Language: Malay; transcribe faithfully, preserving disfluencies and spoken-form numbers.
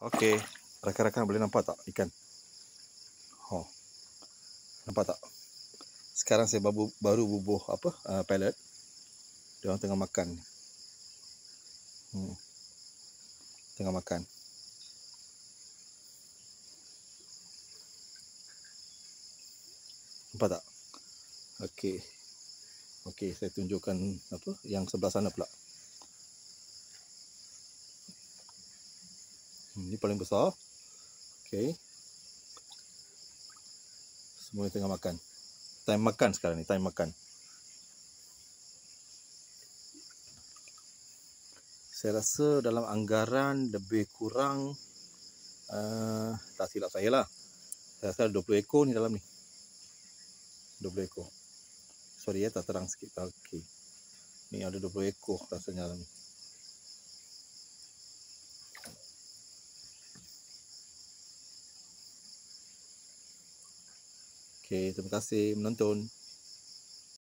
Okey, rakan-rakan boleh nampak tak ikan? Oh, nampak tak? Sekarang saya baru, baru bubuh apa uh, pellet. Dia orang tengah makan. Hmm. Tengah makan. Nampak tak? Okey. Okey, saya tunjukkan apa yang sebelah sana pula. Hmm, ini paling besar. Okey. Semua tengah makan. Time makan sekarang ni, time makan. Saya rasa dalam anggaran lebih kurang uh, tak silap saya lah. Saya rasa ada dua puluh ekor ni dalam ni. dua puluh ekor. Sorry ya, tak terang sikit. Okey. Ni ada dua puluh ekor rasanya dalam ni. Okey, terima kasih menonton.